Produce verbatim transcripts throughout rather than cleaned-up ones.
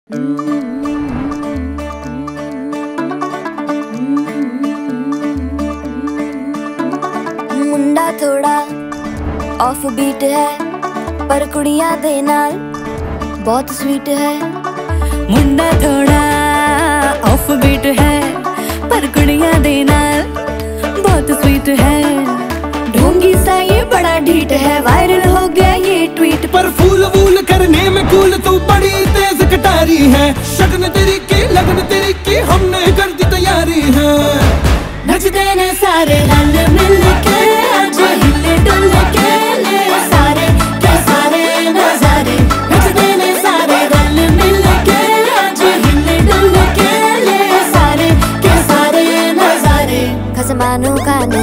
मुंडा थोड़ा off beat है पर कुड़ियां दे नाल बहुत स्वीट है। मुंडा थोड़ा ऑफ बीट है पर कुड़ियां दे नाल बहुत स्वीट है। ढोंगी सा ये बड़ा ढीठ है, वायरल हो गया ये ट्वीट। पर फूल वूल करने में कूल तू बड़ी तेज कटारी है। शगन तेरी की लगन तेरी की हमने कर दी तैयारी है। नचते ने सारे रल मिल के आज हिले डुल के ले सारे के सारे नजारे। नचते ने सारे रल मिल के आज हिले डुल के ले सारे के सारे नजारे। खसमानू खाने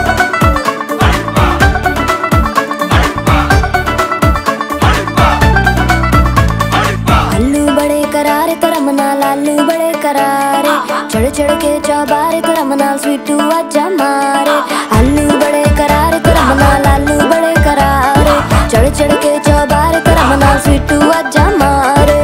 लालू बड़े करारे, चढ़ चढ़ के चौबारे तेरा मना स्वीटू आजा मारे। आलू बड़े करारे तेरा मना लालू बड़े करारे, चढ़ चढ़ के चौबारे तेरा मना स्वीटू आजा मारे।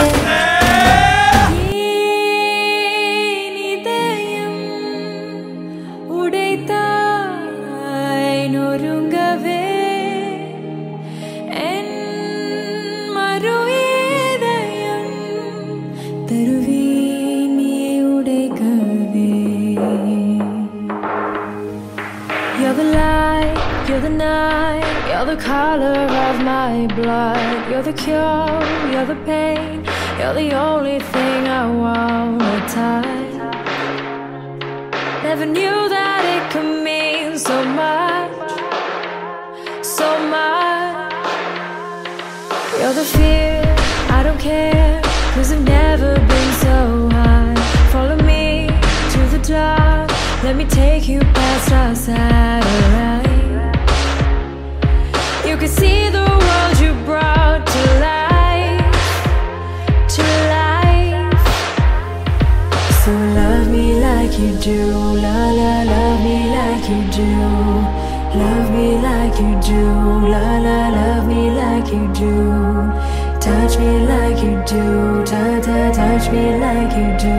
You're the light, you're the night, you're the color of my blood. You're the cure, you're the pain, you're the only thing I wanna touch. Never knew that it could mean so much, so much. You're the fear, I don't care, 'cause I've never been so high. Follow me to the dark, let me take you past our satellite. You can see the world you brought to life, to life. So love me like you do, la la, love me like you do. Love me like you do, la la, love me like you do. Touch me like you do, ta ta, touch me like you do.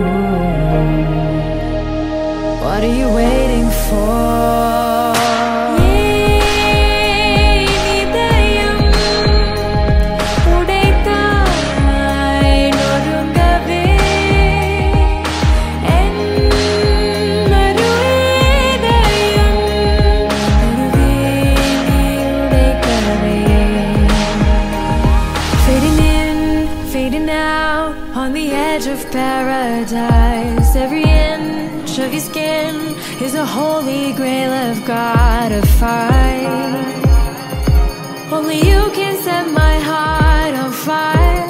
What are you waiting for? On the edge of paradise, every inch of your skin is a holy grail I've gotta find. Only you can set my heart on fire.